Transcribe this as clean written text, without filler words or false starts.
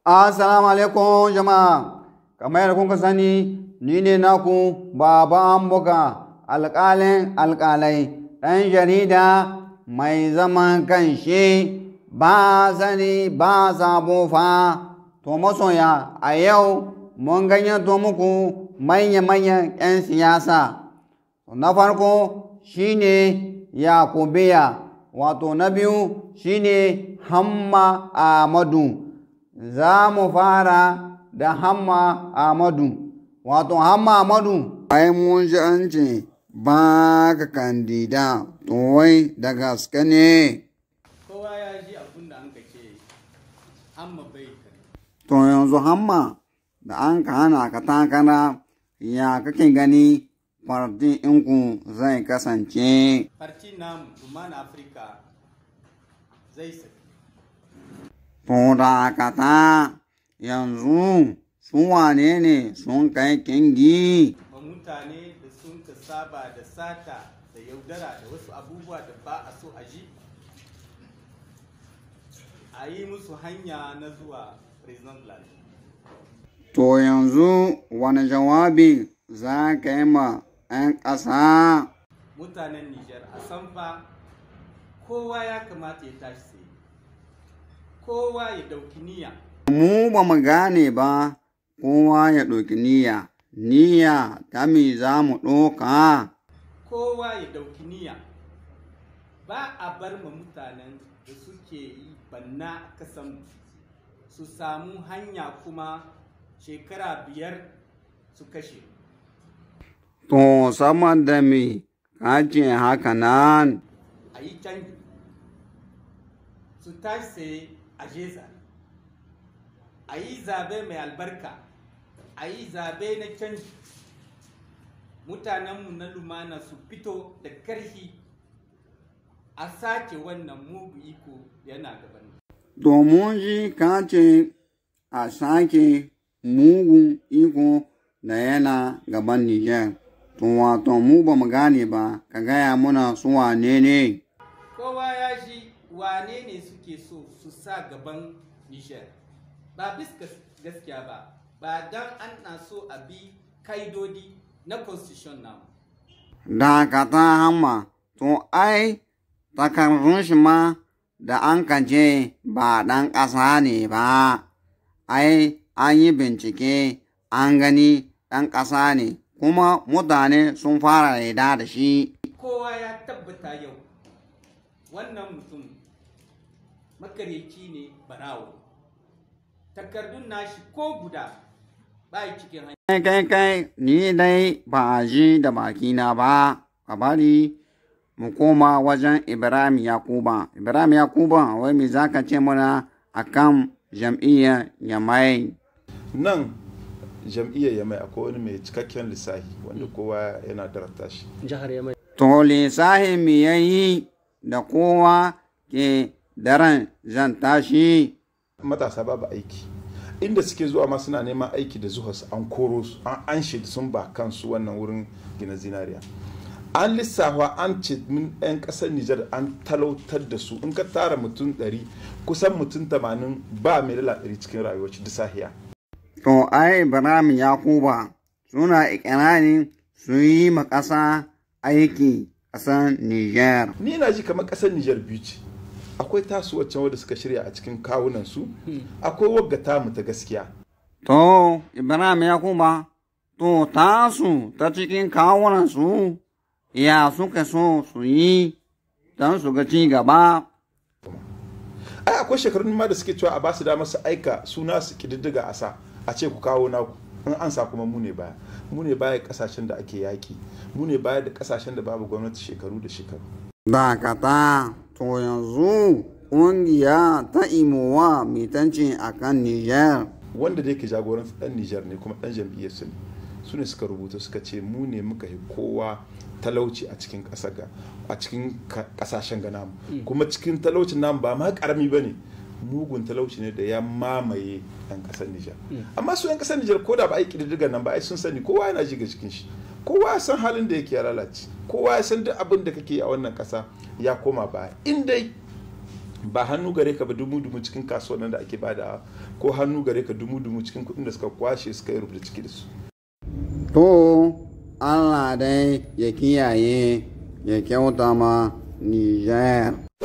Assalamu alaikum jama'a. Kamar yadda kuka sani, ni ne naku Baba Ambuka, alƙalin alƙalai, ɗan jarida mai zaman kanshi, ba sani ba sabo fa. To masoya, a yau mun gayyato muku manya-manyan 'yan siyasa. Na farko shine Yakubiya, wato na biyu shine Hamma Ahmadu. Za mu fara da Hamma Ahmadu, wato Hamma Ahmadu. Ai mun ji an ce ba ka kandida, to wai da gaske ne. Kowa ya ji abin da an ka ce Hamma bai kai. To yanzu Hamma da an ka hana ka takara, ya kake gani farti inku zai kasance? Farti namu, Lumana Afirka zai saki. To dakata yanzu su wane ne sun kai kingi? Ba mutane da sun ka saba da sata da yaudara da wasu abubuwa da ba a so a ji, a yi musu hanya na zuwa prison land. To yanzu wani jawabi za ka yi ma 'yan ƙasa? Mutanen Nijar a san fa kowa ya kamata ya tashi sai. Kowa ya ɗauki niyya. Mu ba mu gane ba, kowa ya ɗauki niyya. Niyya ta me za mu ɗoka? Kowa ya ɗauki niyya. Ba a bar ma mutanen da suke yi banna a kasan su samu hanya kuma shekara 5 su kashe. To sama da me kace haka nan? A yi canji. Su tashi sai a jeza. A yi zabe mai albarka. A yi zabe na canji. Mutanenmu na Lumana su fito da karhi a sake wannan mugu iko yana gaban. Domin ji kace a sake mugun iko da yana gaban Nijar. To wato mu ba mu gane ba, ka gaya muna su wane ne? Kowa ya shi wane ne suke so su sa gaban Nijar. Ba bis gaskiya ba, ba don an so a bi kaidodi na constitution namu. Dakata Hamma, to ai takardun shi ma da an kaje ba ɗan ƙasa ne ba, ai an yi bincike an gani ɗan ƙasa ne, kuma mutane sun fara yarda da shi. Kowa ya tabbata yau, wannan mutum makareci ne barawo. Takardun nashi ko guda ba cikin hanyar. Kai, ni dai ba a ji da bakina ba, ka bari mu koma wajen Ibrahim Yakuba. Ibrahim Yakuba, wai me za ka ce mana a kan jam'iyyar Yamai? Nan jam'iyyar Yamai akwai wani mai cikakken lissahi wanda kowa yana darata shi. Jihar Yamai. To lissahi me ya yi da kowa ke daren zan tashi? Matasa babu aiki. Inda suke zuwa ma suna neman aiki da zuwa an koro su, an anshe sun ba kansu wannan wurin gina zinariya. An lissafa an ce min 'yan ƙasar Nijar an talautar da su, in ka tara mutum 100 kusan mutum 80 ba mai dala 100 cikin rayuwar da sahiya. To ai Ibrahim Yakuba suna ikirarin su yi ma ƙasa aiki ƙasar Nijar. Ni na ji kamar ƙasar Nijar biyu ce. Akwai tasu waccan wadda suka shirya a cikin kawunan su, akwai wagga tamu ta gaskiya. To Ibrahim Yakuba, to tasu ta cikin kawunan su ya suka so su yi don su ga ci gaba. Ai akwai shekarun ma da suke cewa a ba su damar su aika suna su kididdiga a ce ku kawo naku, in an sa kuma mu ne baya. Mu ne baya kasashen da ake yaki, mu ne baya da kasashen da babu gwamnati shekaru da shekaru. Dakata, to yanzu ƙungiya ta imowa mitanci a kan Nijar. Wanda da yake jagoranci ɗan Nijar ne kuma ɗan jam'iyyar su ne. Su ne suka rubuta suka ce mu ne muka yi kowa talauci a cikin ƙasashen ga namu. Kuma cikin talaucin namu ba ma ƙarami ba ne. Mugun talauci ne da ya mamaye 'yan ƙasar Nijar. Amma su 'yan ƙasar Nijar ko da ba a yi ƙididdigar nan ba ai sun sani kowa yana ji ga cikin shi. Kowa ya san halin da yake ya lalace. Kowa ya san duk abin da kake a wannan ƙasa ya koma baya. In dai ba hannu gare ka ba dumu cikin kasuwannin da ake bada ko hannu gare ka dumu-dumu cikin kuɗin da suka kwashe suka yi rubuta ciki da su. To Allah dai ya kiyaye ya kyauta ma Niger.